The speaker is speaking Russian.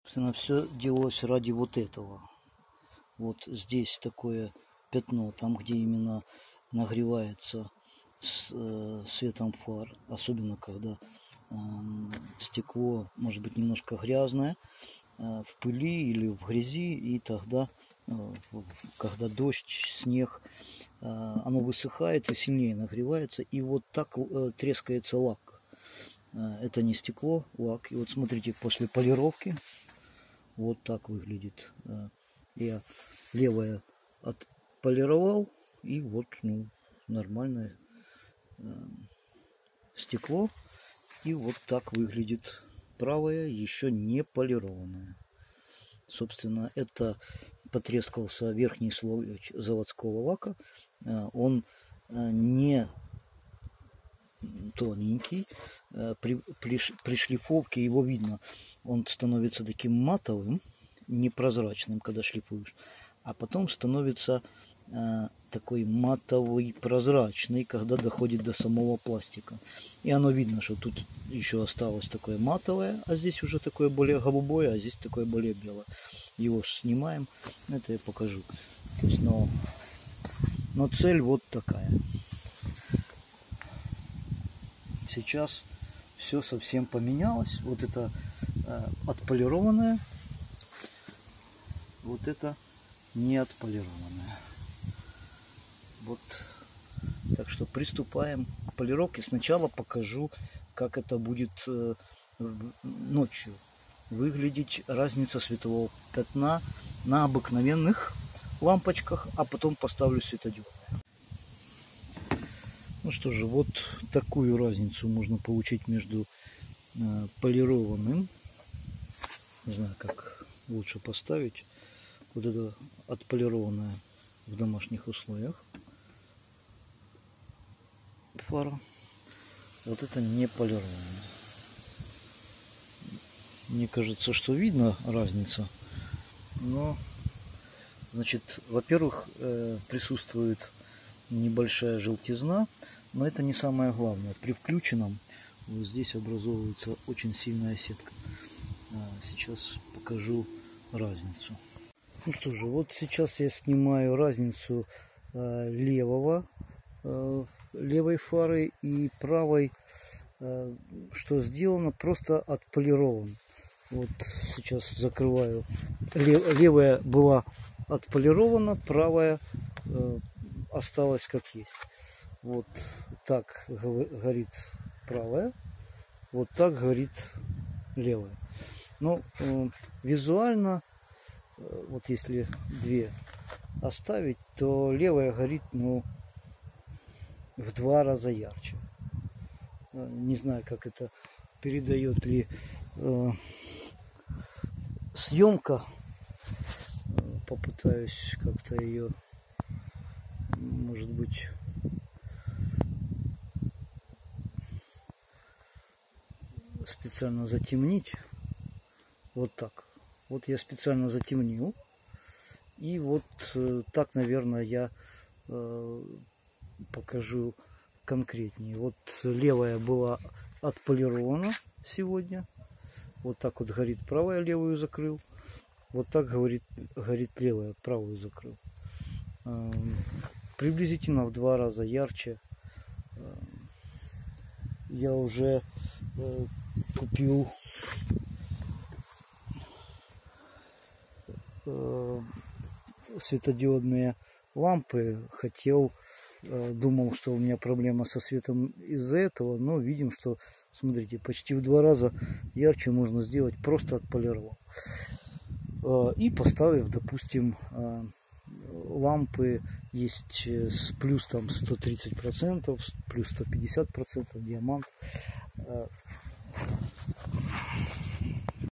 Собственно, все делалось ради вот этого. Вот здесь такое пятно, там, где именно нагревается светом фар, особенно когда стекло может быть немножко грязное, в пыли или в грязи, и тогда, когда дождь, снег, оно высыхает и сильнее нагревается, и вот так трескается лак. Это не стекло, лак. И вот смотрите, после полировки вот так выглядит. Я левое отполировал, и вот, ну, нормальное стекло. И вот так выглядит правое, еще не полированное. Собственно, это потрескался верхний слой заводского лака. Он не тоненький. При шлифовке его видно. Он становится таким матовым, непрозрачным, когда шлифуешь. А потом становится такой матовый, прозрачный, когда доходит до самого пластика. И оно видно, что тут еще осталось такое матовое, а здесь уже такое более голубое, а здесь такое более белое. Его снимаем, это я покажу. То есть, но цель вот такая. Сейчас все совсем поменялось. Вот это отполированное, вот это не отполированное. Вот. Так что приступаем к полировке. Сначала покажу, как это будет ночью выглядеть, разница светового пятна на обыкновенных лампочках, а потом поставлю светодиодные. Ну что же, вот такую разницу можно получить между полированным, не знаю, как лучше поставить, вот это отполированное в домашних условиях фара, вот это не полированное. Мне кажется, что видно разница, но, значит, во-первых, присутствует небольшая желтизна, но это не самое главное. При включенном вот здесь образовывается очень сильная сетка. Сейчас покажу разницу. Ну что же, вот сейчас я снимаю разницу левой фары и правой. Что сделано, просто отполирован. Вот сейчас закрываю. Левая была отполирована, правая осталась как есть. Вот так горит правая, вот так горит левая. Но визуально, вот если две оставить, то левая горит, ну, в 2 раза ярче. Не знаю, как это передает ли съемка. Попытаюсь как-то ее, может быть, специально затемнить. Вот так. Вот я специально затемнил. И вот так, наверное, я покажу конкретнее. Вот левая была отполирована сегодня. Вот так вот горит правая, левую закрыл. Вот так горит левая, правую закрыл. Приблизительно в 2 раза ярче. Я уже купил светодиодные лампы. Думал, что у меня проблема со светом из-за этого, но видим, что, смотрите, почти в 2 раза ярче можно сделать, просто отполировав. И поставив, допустим, лампы есть с плюс там 130%, плюс 150% диамант.